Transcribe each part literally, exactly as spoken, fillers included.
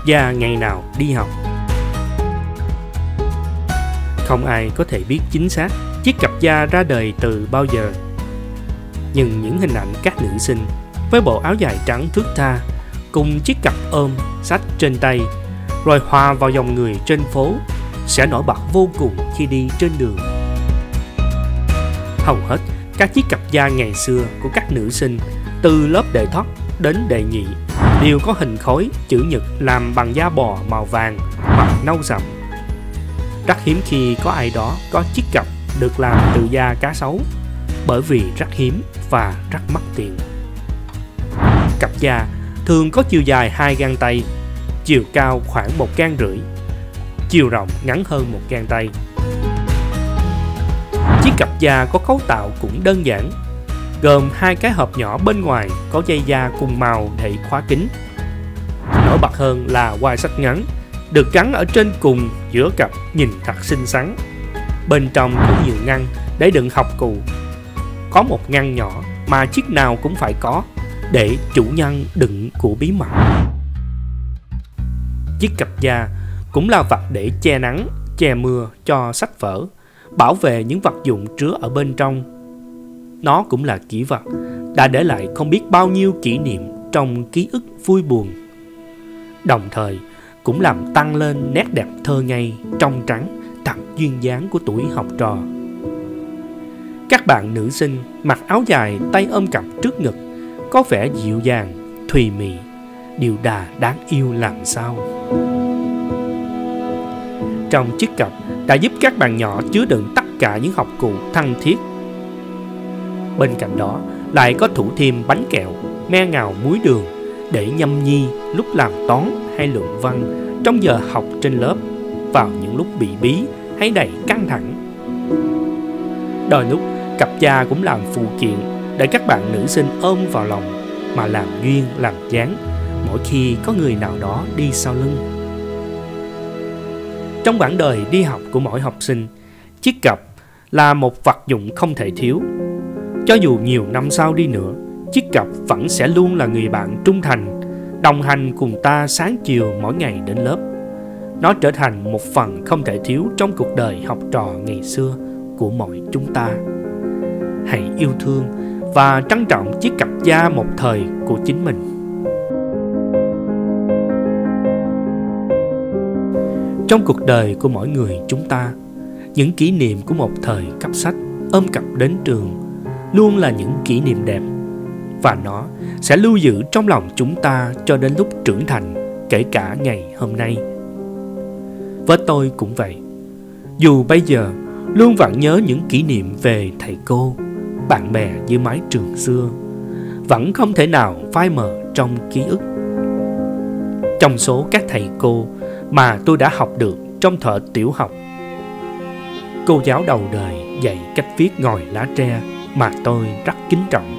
gia ngày nào đi học. Không ai có thể biết chính xác chiếc cặp da ra đời từ bao giờ. Nhưng những hình ảnh các nữ sinh với bộ áo dài trắng thướt tha, cùng chiếc cặp ôm, sách trên tay, rồi hòa vào dòng người trên phố, sẽ nổi bật vô cùng khi đi trên đường. Hầu hết các chiếc cặp da ngày xưa của các nữ sinh, từ lớp đệ thất đến đệ nhị, đều có hình khối chữ nhật làm bằng da bò màu vàng hoặc nâu sậm. Rất hiếm khi có ai đó có chiếc cặp được làm từ da cá sấu, bởi vì rất hiếm và rất mắc tiền. Cặp da thường có chiều dài hai gang tay, chiều cao khoảng một gang rưỡi, chiều rộng ngắn hơn một gang tay. Chiếc cặp da có cấu tạo cũng đơn giản, gồm hai cái hộp nhỏ bên ngoài có dây da cùng màu để khóa kín. Nổi bật hơn là quai sách ngắn được gắn ở trên cùng giữa cặp, nhìn thật xinh xắn. Bên trong có nhiều ngăn để đựng học cụ. Có một ngăn nhỏ mà chiếc nào cũng phải có, để chủ nhân đựng của bí mật. Chiếc cặp da cũng là vật để che nắng, che mưa cho sách vở, bảo vệ những vật dụng chứa ở bên trong. Nó cũng là kỷ vật đã để lại không biết bao nhiêu kỷ niệm trong ký ức vui buồn, đồng thời cũng làm tăng lên nét đẹp thơ ngây, trong trắng, thật duyên dáng của tuổi học trò. Các bạn nữ sinh mặc áo dài, tay ôm cặp trước ngực, có vẻ dịu dàng, thùy mị, điệu đà đáng yêu làm sao. Trong chiếc cặp đã giúp các bạn nhỏ chứa đựng tất cả những học cụ thân thiết. Bên cạnh đó lại có thủ thêm bánh kẹo, me ngào muối đường để nhâm nhi lúc làm toán hay luận văn trong giờ học trên lớp, vào những lúc bị bí hay đầy căng thẳng. Đôi lúc cặp da cũng làm phụ kiện để các bạn nữ sinh ôm vào lòng mà làm duyên làm dáng mỗi khi có người nào đó đi sau lưng. Trong quãng đời đi học của mỗi học sinh, chiếc cặp là một vật dụng không thể thiếu. Cho dù nhiều năm sau đi nữa, chiếc cặp vẫn sẽ luôn là người bạn trung thành, đồng hành cùng ta sáng chiều mỗi ngày đến lớp. Nó trở thành một phần không thể thiếu trong cuộc đời học trò ngày xưa của mọi chúng ta. Hãy yêu thương và trân trọng chiếc cặp da một thời của chính mình. Trong cuộc đời của mỗi người chúng ta, những kỷ niệm của một thời cấp sách ôm cặp đến trường luôn là những kỷ niệm đẹp, và nó sẽ lưu giữ trong lòng chúng ta cho đến lúc trưởng thành, kể cả ngày hôm nay. Với tôi cũng vậy. Dù bây giờ luôn vẫn nhớ những kỷ niệm về thầy cô, bạn bè dưới mái trường xưa, vẫn không thể nào phai mờ trong ký ức. Trong số các thầy cô mà tôi đã học được trong thời tiểu học, cô giáo đầu đời dạy cách viết ngòi lá tre mà tôi rất kính trọng.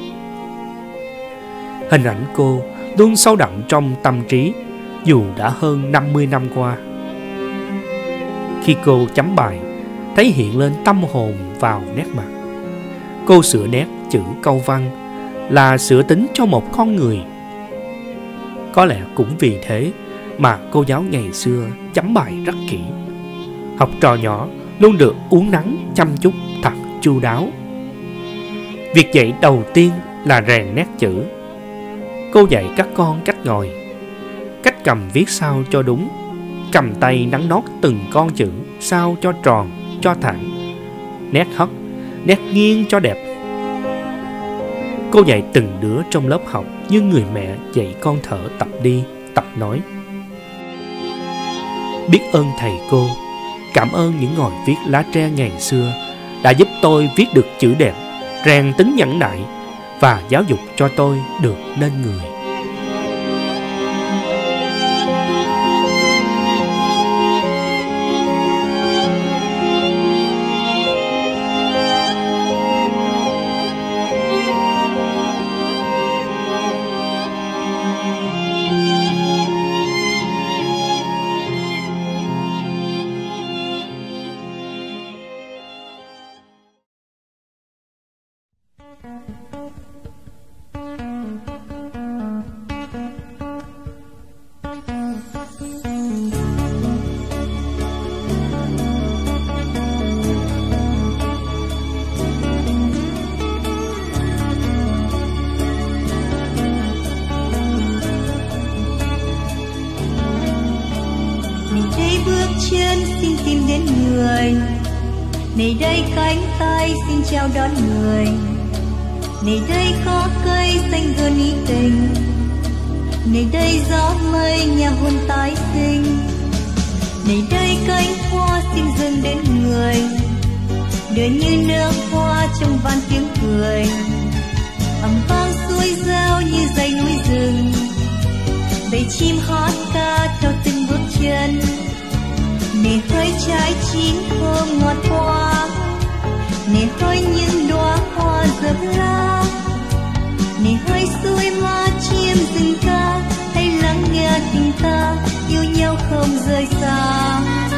Hình ảnh cô luôn sâu đậm trong tâm trí dù đã hơn năm mươi năm qua. Khi cô chấm bài, thấy hiện lên tâm hồn vào nét mặt. Cô sửa nét chữ câu văn là sửa tính cho một con người. Có lẽ cũng vì thế mà cô giáo ngày xưa chấm bài rất kỹ. Học trò nhỏ luôn được uốn nắn chăm chút thật chu đáo. Việc dạy đầu tiên là rèn nét chữ. Cô dạy các con cách ngồi, cách cầm viết sao cho đúng, cầm tay nắn nót từng con chữ sao cho tròn, cho thẳng, nét hất, nét nghiêng cho đẹp. Cô dạy từng đứa trong lớp học như người mẹ dạy con thở tập đi, tập nói. Biết ơn thầy cô, cảm ơn những ngòi viết lá tre ngày xưa đã giúp tôi viết được chữ đẹp, rèn tính nhẫn nại và giáo dục cho tôi được nên người. chân xin tìm đến người, này đây cánh tay xin chào đón người, này đây có cây xanh gần ý tình, này đây gió mây nhà hôn tái sinh, này đây cánh hoa xin dâng đến người, đời như nước hoa trong vàn tiếng cười, ầm vang suối reo như dãy núi rừng, bầy chim hót ca theo từng bước chân, này hơi trái chín thơm ngọt hoa, này hơi những đóa hoa rớp lá, này hơi xuôi ma chim rừng ca, hãy lắng nghe tình ta yêu nhau không rời xa.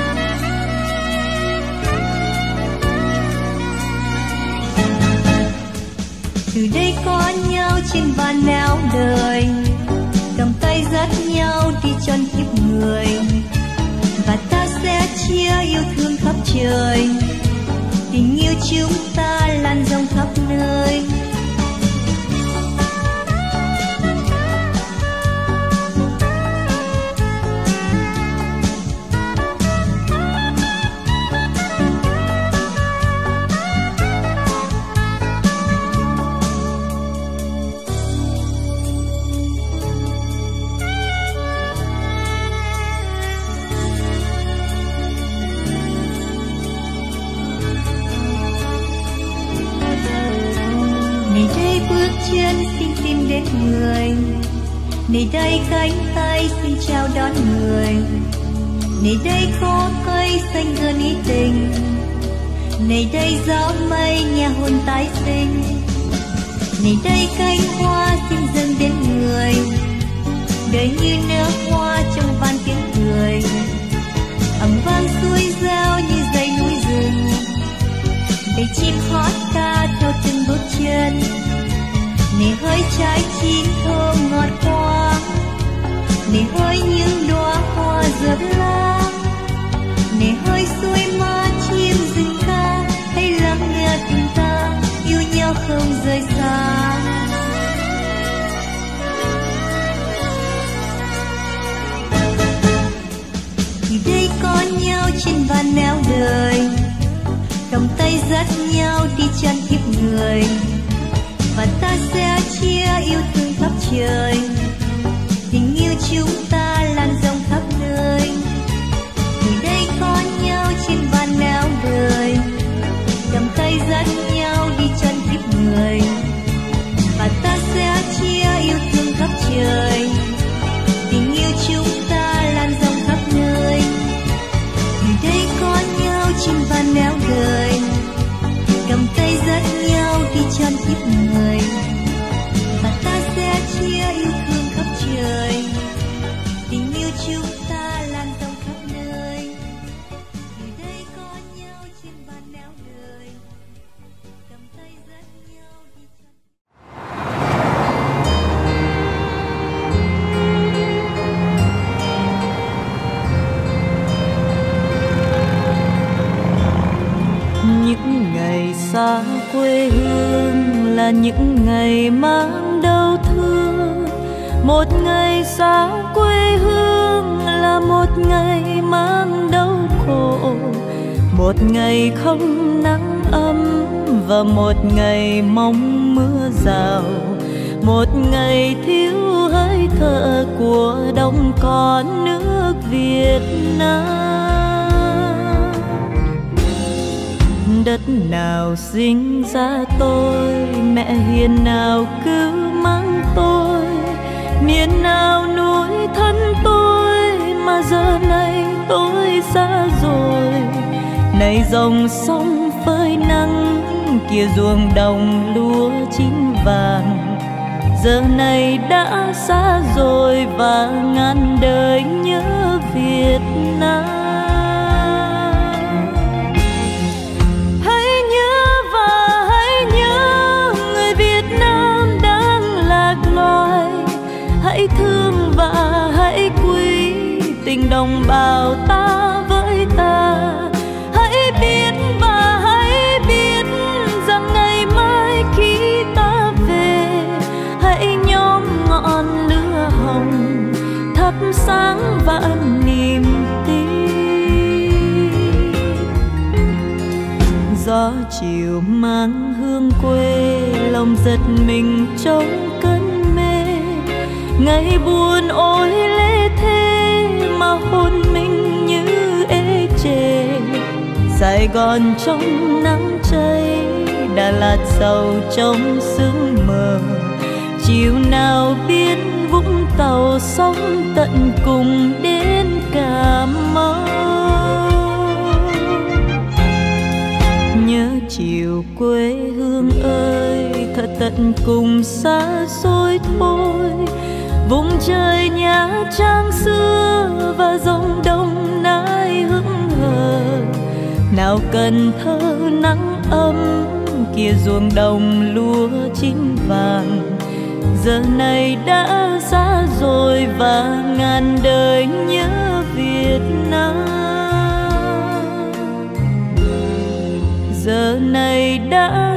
Từ đây có nhau trên vạn nẻo đời, cầm tay dắt nhau đi chân kiếp người, và ta sẽ chia yêu thương khắp trời, tình yêu chúng ta lan rộng khắp nơi. Chân xin tìm đến người, này đây cánh tay xin chào đón người, này đây có cây xanh gần ý tình, này đây gió mây nhà hôn tái sinh, này đây cánh hoa xin dâng đến người, đời như nước hoa trong vàn tiếng cười, ầm vang suối reo như dãy núi rừng, bầy chim hót ca theo từng bước chân, này hơi trái chín thơm ngọt hoa, này hơi những đóa hoa rớp lá, này hơi xuôi ma chim rừng ca, hãy lắng nghe tình ta yêu nhau không rời xa. Từ đây có nhau trên vạn nẻo đời, cầm tay dắt nhau đi chân kiếp người, và ta sẽ chia yêu thương khắp trời, tình yêu chúng ta lan rộng khắp nơi. Từ đây có nhau trên vạn nẻo đời, cầm tay dắt nhau đi chân kiếp người, và ta sẽ chia yêu thương khắp trời, tình yêu chúng ta lan rộng khắp nơi. Từ đây có nhau trên vạn nẻo đời, cầm tay dắt nhau đi chân kiếp người, và ta sẽ chia yêu thương khắp trời, tình yêu chúng ta lan rộng khắp nơi. Từ đây có nhau trên vạn nẻo đời, cầm tay dắt nhau đi chân. Những ngày xa quê hương là những ngày mang đau thương, một ngày xa quê hương là một ngày mang đau khổ, một ngày không nắng ấm và một ngày mong mưa rào, một ngày thiếu hơi thở của đồng con nước Việt Nam. Đất nào sinh ra tôi, mẹ hiền nào cứu mang tôi, miền nào nuôi thân tôi mà giờ này tôi xa rồi. Này dòng sông phơi nắng, kia ruộng đồng lúa chín vàng, giờ này đã xa rồi và ngàn đời nhớ Việt Nam. Hãy thương và hãy quý tình đồng bào ta với ta. Hãy biết và hãy biết rằng ngày mai khi ta về, hãy nhóm ngọn lửa hồng thắp sáng vạn niềm tin. Gió chiều mang hương quê, lòng giật mình trong cơn mê. Ngày buồn ôi lê thế mà hồn mình như ê chề. Sài Gòn trong nắng cháy, Đà Lạt sầu trong sương mờ. Chiều nào biết Vũng Tàu sóng tận cùng đến Cà Mau. Nhớ chiều quê hương ơi, thật tận cùng xa xôi thôi. Vùng trời Nha Trang xưa và dòng Đồng Nai hững hờ. Nào Cần Thơ nắng ấm, kia ruộng đồng lúa chín vàng. Giờ này đã xa rồi và ngàn đời nhớ Việt Nam. Giờ này đã